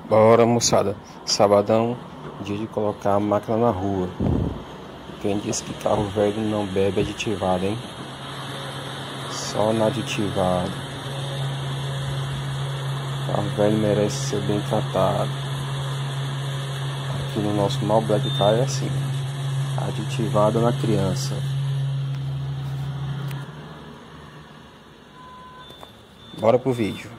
Bora, moçada. Sabadão, dia de colocar a máquina na rua. Quem disse que carro velho não bebe aditivado, hein? Só na aditivado. Carro velho merece ser bem tratado. Aqui no nosso mal Black Car é assim: aditivado na criança. Bora pro vídeo.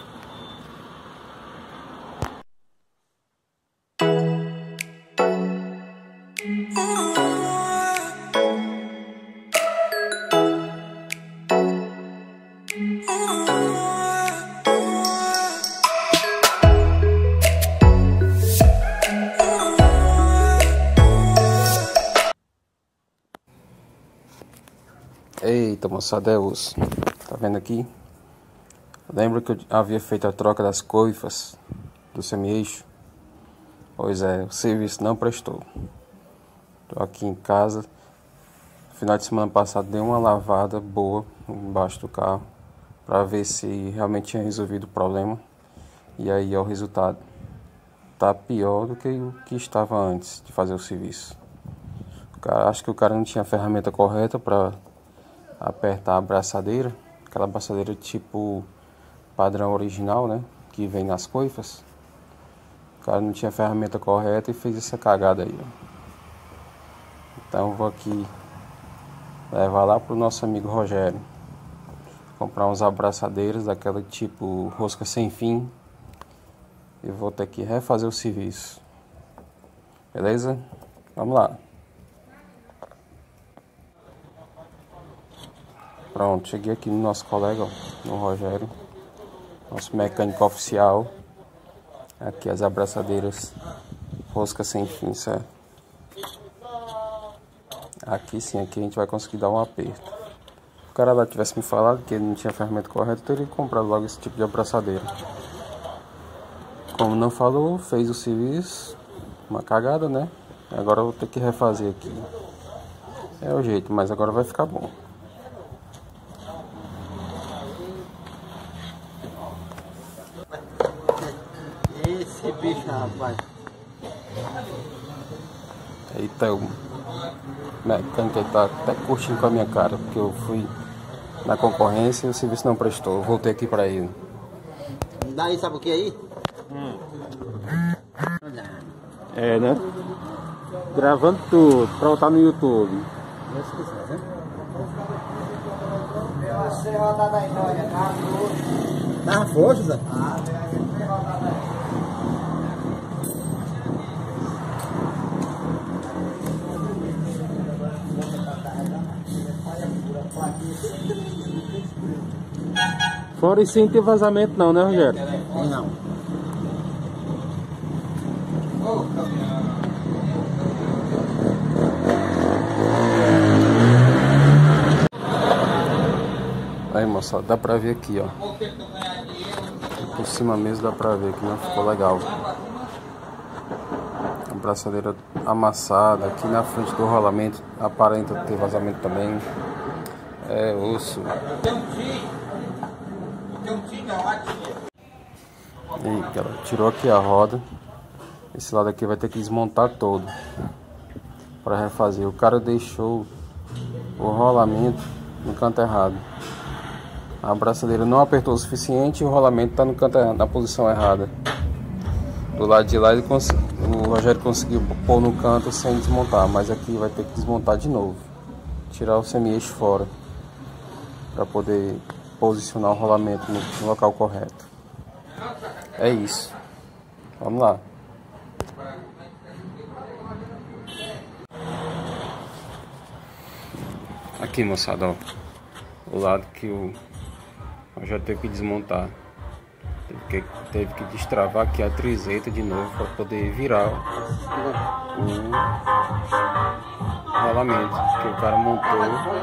Eita, moçada, é osso. Tá vendo aqui? Lembra que eu havia feito a troca das coifas do semi-eixo? Pois é, o serviço não prestou. Tô aqui em casa. No final de semana passado dei uma lavada boa embaixo do carro para ver se realmente tinha resolvido o problema. E aí, ó, o resultado tá pior do que o que estava antes de fazer o serviço. Acho que o cara não tinha a ferramenta correta para apertar a abraçadeira, aquela abraçadeira tipo padrão original, né, que vem nas coifas. O cara não tinha a ferramenta correta e fez essa cagada aí, ó. Então vou aqui levar lá pro nosso amigo Rogério, comprar uns abraçadeiras daquela tipo rosca sem fim, e vou ter que refazer o serviço. Beleza? Vamos lá. Pronto, cheguei aqui no nosso colega, ó, no Rogério, nosso mecânico oficial. Aqui as abraçadeiras rosca sem fim, certo? Aqui sim, aqui a gente vai conseguir dar um aperto. Se o cara lá tivesse me falado que ele não tinha a ferramenta correta, eu teria comprado logo esse tipo de abraçadeira. Como não falou, fez o serviço, uma cagada, né? Agora eu vou ter que refazer aqui. É o jeito, mas agora vai ficar bom. Esse bicho, rapaz. Eita, o mecânico aí tá até curtindo com a minha cara, porque eu fui na concorrência e o serviço não prestou. Eu voltei aqui pra ele. Daí, sabe o que aí? É, né? Gravando tudo pra botar no YouTube. Dá força, Zé? Fora isso sem ter vazamento não, né, Rogério? Não. Aí, moçada, dá pra ver aqui, ó. Por cima mesmo dá pra ver que não ficou legal. A braçadeira amassada. Aqui na frente do rolamento aparenta ter vazamento também. É osso. Aí, galera, tirou aqui a roda. Esse lado aqui vai ter que desmontar todo para refazer. O cara deixou o rolamento no canto errado. A abraçadeira não apertou o suficiente e o rolamento está no canto errado, na posição errada. Do lado de lá o Rogério conseguiu pôr no canto sem desmontar, mas aqui vai ter que desmontar de novo. Tirar o semi-eixo fora para poder posicionar o rolamento no local correto. É isso. Vamos lá. Aqui, moçada, ó, o lado que o Rogério teve que desmontar. Teve que destravar aqui a trizeta de novo para poder virar o rolamento que o cara montou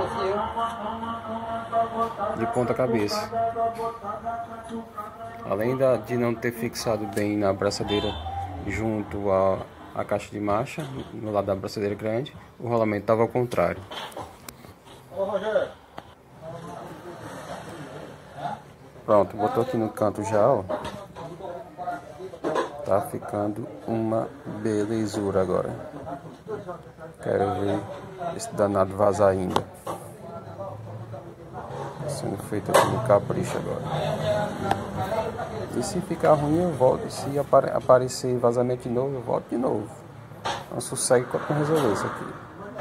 de ponta cabeça. Além de não ter fixado bem na abraçadeira junto à caixa de marcha, no lado da abraçadeira grande, o rolamento estava ao contrário. Ô, Rogério. Pronto, botou aqui no canto já, ó. Tá ficando uma belezura agora. Quero ver esse danado vazar ainda. Tá sendo feito aqui no capricho agora. E se ficar ruim eu volto. Se aparecer vazamento de novo, eu volto de novo. Não sossego enquanto não resolver isso aqui.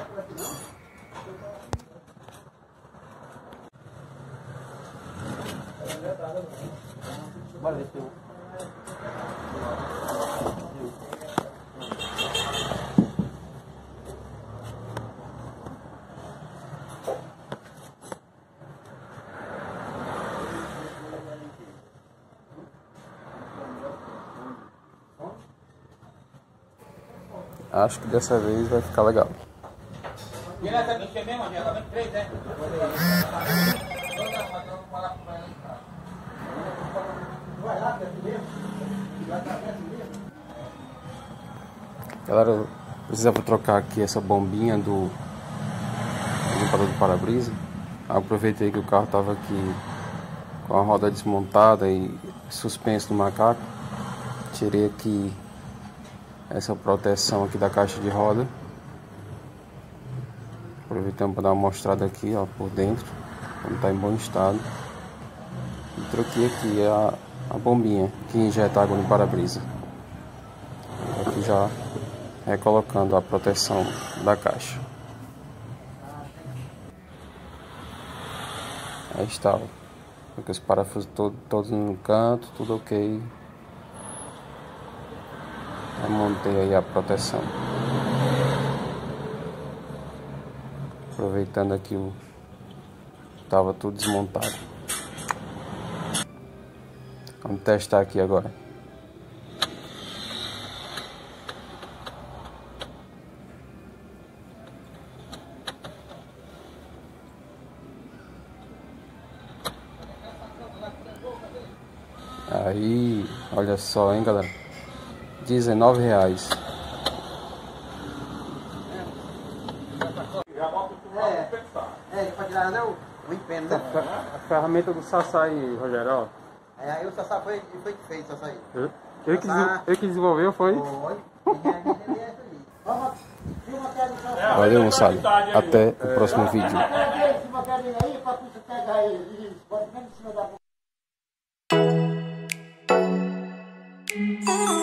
Bora ver se eu... Acho que dessa vez vai ficar legal. E ela tá mexendo mesmo, já tá vendo 3, né? Galera, eu precisava trocar aqui essa bombinha do limpador do para-brisa. Aproveitei que o carro estava aqui com a roda desmontada e suspenso no macaco. Tirei aqui essa proteção aqui da caixa de roda. Aproveitando para dar uma mostrada aqui, ó, por dentro, como está em bom estado. E troquei aqui a bombinha que injeta água no para-brisa. Aqui já recolocando a proteção da caixa. Aí está, ó. Com os parafusos todos no canto, tudo ok. Eu montei aí a proteção. Aproveitando aqui tava tudo desmontado. Vamos testar aqui agora. Aí, olha só, hein, galera. R$19. Pra tirar não, o empenho, né? A ferramenta do Sassá aí, Rogério, ó. Aí o Sassá foi que fez, Sassá aí. Eu que desenvolveu, foi? Foi. Valeu, moçada. Até o próximo vídeo. Oh